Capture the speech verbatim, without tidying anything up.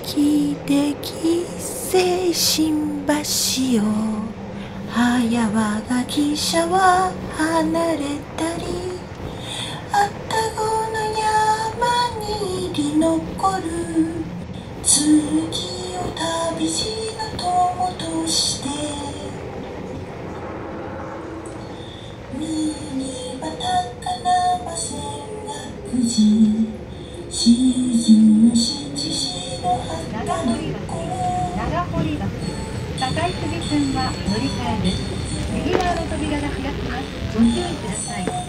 きでき青新橋を早和が汽車は離れたり、愛宕の山に入り残る剣を旅路の友として見には高輪線がくじ沈む七時の旗の長堀バス坂井杉線は乗り換えです。右側の扉が開きます。ご注意ください。